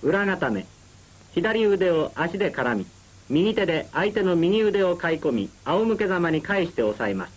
裏固め。左腕を足で絡み、右手で相手の右腕をかい込み、仰向けざまに返して押さえます。